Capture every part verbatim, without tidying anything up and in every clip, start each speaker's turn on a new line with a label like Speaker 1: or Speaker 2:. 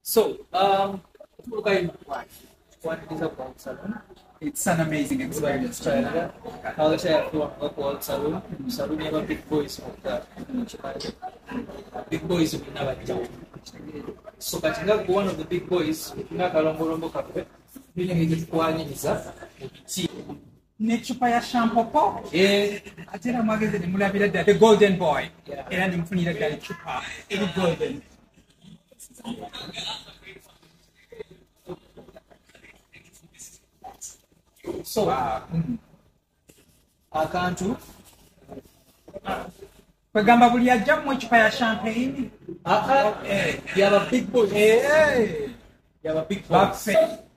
Speaker 1: So, um, what is a world salon?
Speaker 2: It's an amazing experience.
Speaker 1: How say I feel a world salon? Salon never big boys of the big boys will never jump. So, but one of the big boys, Nakalombo Cafe, feeling it one is up.
Speaker 2: Nechupa ya shampoo
Speaker 1: eh
Speaker 2: atera magazine mulabira da the golden boy era nimfunira gali chupa eri golden.
Speaker 1: So uh, mm. akantu
Speaker 2: kwegamba buli ajja mu chupa ya champagne
Speaker 1: aka eh yaba big boy
Speaker 2: eh
Speaker 1: yaba big boy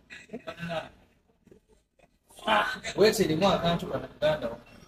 Speaker 1: wait till the akantu kana Uganda.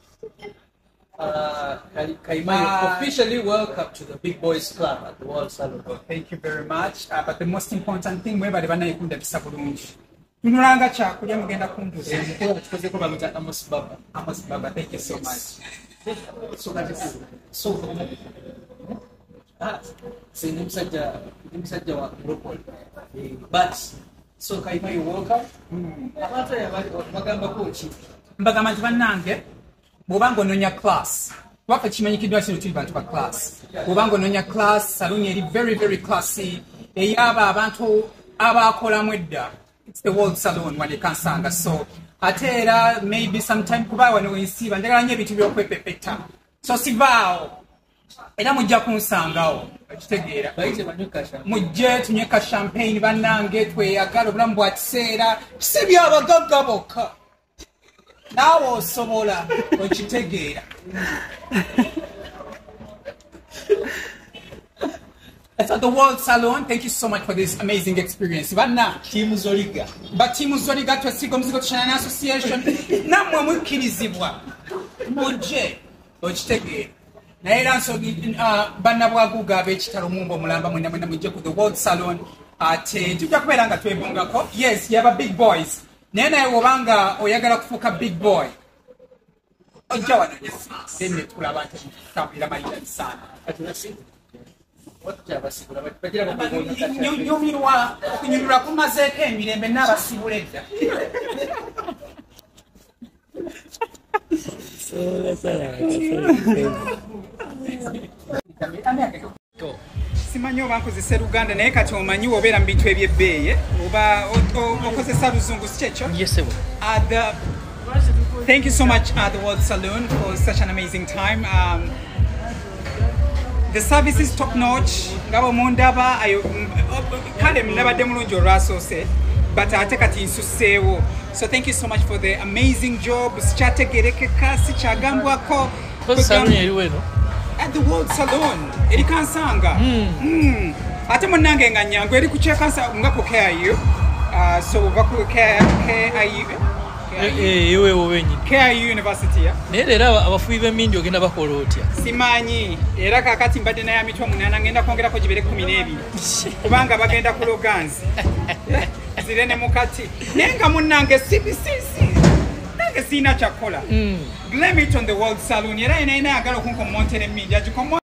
Speaker 1: Uh, Kayiwa, officially welcome to the Big Boys Club at the World Salon.
Speaker 2: Thank you very much. Uh, but the most important thing, we bali banayikunda bisabulungi. Tunulanga kyakulya mugenda kunduza.
Speaker 1: Mukuru tukoze ko baluta Amos Baba.
Speaker 2: Amos Baba, thank you so much.
Speaker 1: So that is so. Ah, so ni msajja, ni msajja wa Europol. But so Kayiwa, you welcome. Abata ya magamba kochi.
Speaker 2: Mbagamba nti bannange bw'obanga ononya class waka kimanyikiddwa kino tuli bantu ba class bw'obanga ononya class saluni eri very very classy eyaba abantu abakolamu edda. It's the World Salon when you can sanga. So ate era maybe sometime kuba wano wensiba njagala nnyo ebintu by'okwepepeta so sivaawo era mujja kunsangawo okitegeera mujje tunywe ka champagne bannange tweyagala obulamu bwa kiseera kisebya abagagga bokka naawe osobola okitegeera. At the World Salon, thank you so much for this amazing experience. Banna
Speaker 1: Team Zoliga.
Speaker 2: But Team Zoliga to Sigo Musical Channel Association. Namwe mukirizibwa. Mujje okitegeera. Naye era nso banna bwaguga ab'ekitalo mumbo mulamba mwena mwena mujje ku the World Salon ate tujja kubeera nga twebongako. Yes, you have a big boys. Naye naye wobanga oyagala kufuuka big boy ojja wano then netulaba nti tutambulira mayita sana nyumirwa okunyumirwa kumazeeko emirembe n'abasibula edda. Simanyi oba nkozesa Luganda naye kati omanyi obeera mu bintu ebyebbeeyi oba okozesa Luzungu si kyekyo?
Speaker 1: Yes, sir.
Speaker 2: Thank you so much at the World Salon for such an amazing time. Um, the service is top notch. Ngabo mundaba ayo kale mnabadde mulungi olwasoose but ate kati nsuseewo. So thank you so much for the amazing job. Sikyategerekeka sikyagambwako.
Speaker 1: Salon eriwe no?
Speaker 2: At the World Salon eri kansanga. Mm. Ate munange nga nyangu eri kucheka nga ku K I U. Uh, so baku K I U
Speaker 1: eh yewe wowenyi
Speaker 2: K I U University ya
Speaker 1: nere era abafuyi b'emindi ogenda bakola otya
Speaker 2: simanyi era kakati mbadde naye amitwa munana ngenda kwongera ko gibere kumi n'ebiri kubanga bagenda ku Loganzi zirene mukati nenga munange C B C C nange sina chakola. Blame it on the World Salon era ina ina agala kunko montere mindi ajikomo